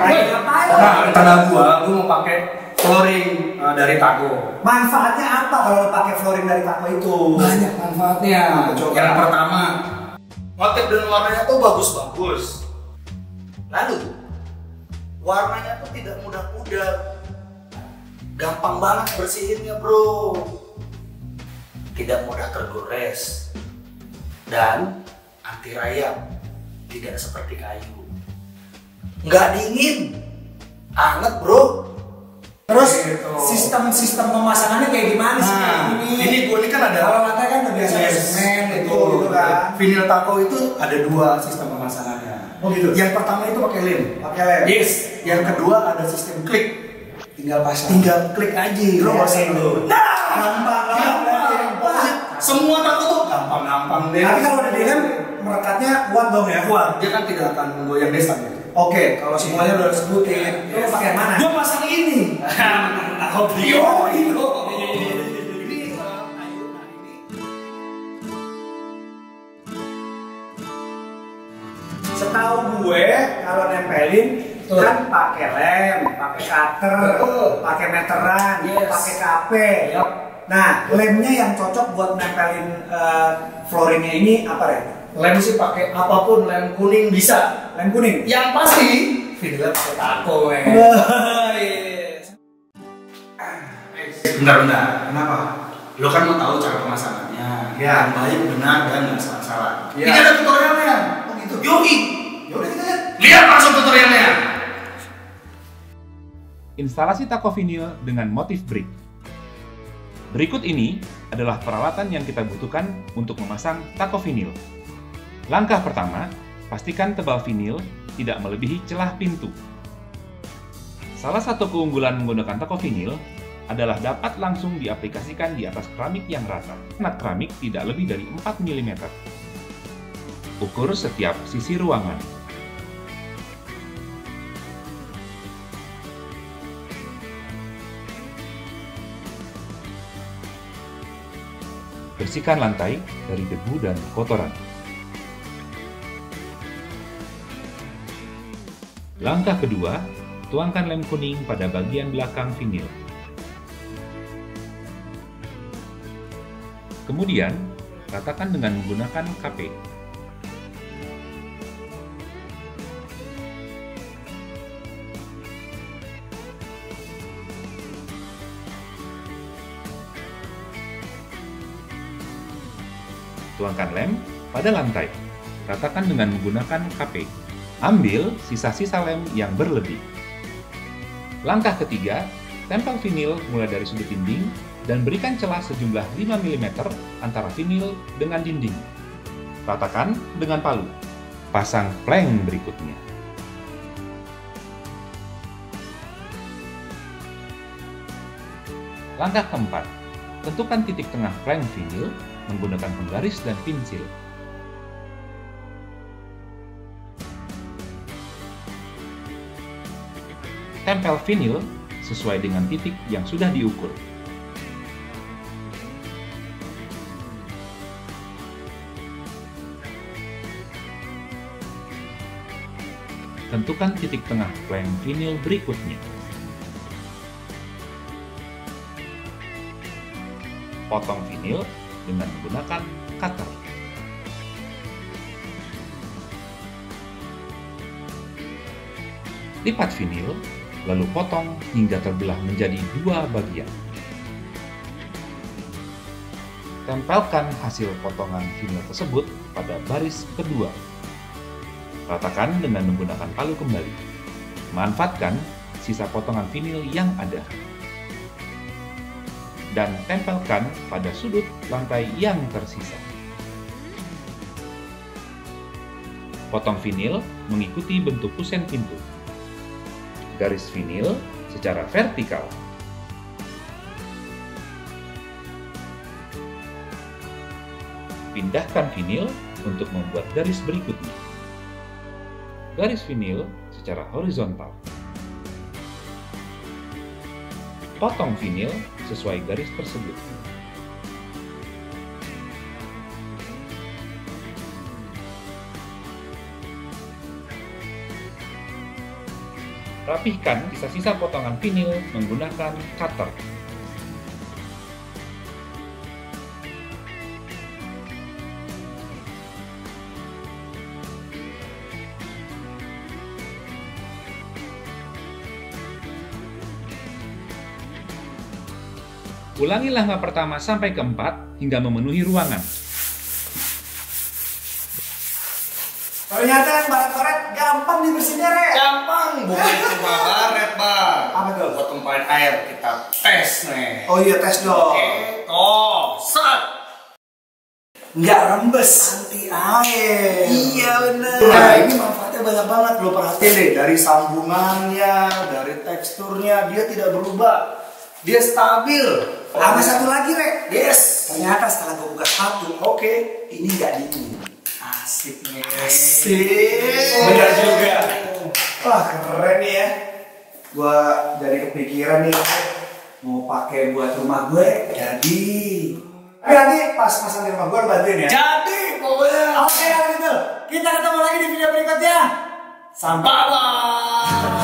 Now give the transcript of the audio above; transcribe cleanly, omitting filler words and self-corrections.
Ngapain? Nah, rencana gua mau pakai flooring dari Taco. Manfaatnya apa kalau lo pakai flooring dari Taco itu? Banyak manfaatnya. Yang pertama, motif dan warnanya tuh bagus-bagus. Lalu, warnanya tuh tidak mudah pudar. Gampang banget bersihinnya, bro. Tidak mudah tergores. Dan anti rayap. Tidak seperti kayu. Nggak dingin. Anget, bro. Terus gitu. sistem pemasangannya kayak gimana sih? Ini gue ini kan ada. Kalau lantai kan udah biasa semen gitu kan. Vinyl Taco itu ada 2 sistem pemasangannya. Oh gitu. Yang pertama itu pakai lem. Pakai lem. Yes. Yang kedua ada sistem klik. Tinggal pasang. Tinggal klik aja. Lo pasang dulu. Nah, gampang. Semua Taco tuh gampang deh. Tapi kalau udah dilem merekatnya kuat dong ya? Kuat. Dia kan tidak akan menggoyang desa gitu. Oke, kalau semuanya udah disebutin, lo pakai mana? Gue pasang ini. Taco Brio itu. Setahu gue kalau nempelin kan pakai lem, pakai cutter, pakai meteran, pakai KP. Nah, lemnya yang cocok buat nempelin flooringnya ini apa ya? Lem sih pakai apapun, lem kuning bisa. Lem kuning. Yang pasti vinyl Taco. Bentar. Kenapa? Lo kan mau tahu cara pemasangannya, Ya. yang baik, benar, dan nggak salah-salah. Ya. Ini ada tutorialnya. Oh gitu. Yoi. Yaudah kita lihat. Lihat langsung tutorialnya. Instalasi Taco vinyl dengan motif brick. Berikut ini adalah peralatan yang kita butuhkan untuk memasang Taco vinyl. Langkah pertama, pastikan tebal vinyl tidak melebihi celah pintu. Salah satu keunggulan menggunakan Taco vinyl adalah dapat langsung diaplikasikan di atas keramik yang rata. Mat keramik tidak lebih dari 4 mm. Ukur setiap sisi ruangan. Bersihkan lantai dari debu dan kotoran. Langkah kedua, tuangkan lem kuning pada bagian belakang vinyl. Kemudian, ratakan dengan menggunakan KP. Tuangkan lem pada lantai. Ratakan dengan menggunakan KP. Ambil sisa-sisa lem yang berlebih. Langkah ketiga, tempel vinyl mulai dari sudut dinding dan berikan celah sejumlah 5 mm antara vinyl dengan dinding. Ratakan dengan palu. Pasang plank berikutnya. Langkah keempat, tentukan titik tengah plank vinyl menggunakan penggaris dan pensil. Tempel vinyl sesuai dengan titik yang sudah diukur. Tentukan titik tengah plank vinyl berikutnya. Potong vinyl dengan menggunakan cutter. Lipat vinyl, lalu potong hingga terbelah menjadi 2 bagian. Tempelkan hasil potongan vinyl tersebut pada baris kedua. Ratakan dengan menggunakan palu kembali. Manfaatkan sisa potongan vinyl yang ada. Dan tempelkan pada sudut lantai yang tersisa. Potong vinyl mengikuti bentuk kusen pintu. Garis vinyl secara vertikal. Pindahkan vinyl untuk membuat garis berikutnya. Garis vinyl secara horizontal. Potong vinyl sesuai garis tersebut. Rapihkan sisa-sisa potongan vinil menggunakan cutter. Ulangi langkah pertama sampai keempat hingga memenuhi ruangan. Ternyata yang baret-baret gampang dibersihinnya, Rek. Gampang, bukan cuma baret, Bang. Apa tuh? Buat tumpahin air, kita tes nih. Oh iya, tes dong. Oke, toh, set. Nggak rembes, anti air. Iya bener. Nah, ini manfaatnya banyak banget, lo perhatiin deh, dari sambungannya, dari teksturnya, dia tidak berubah, dia stabil. Sama satu lagi, Rek. Yes. Ternyata setelah gue buka sepatu, Oke. ini nggak dingin. Asik nih. Asik. Benar juga. Wah, keren nih ya. Gua dari kepikiran nih mau pakai buat rumah gue. Jadi. Tapi nanti pas pasang di rumah gue bantuin ya. Jadi, pokoknya. Oke, kalau gitu. Kita ketemu lagi di video berikutnya. Sampai. Bye-bye.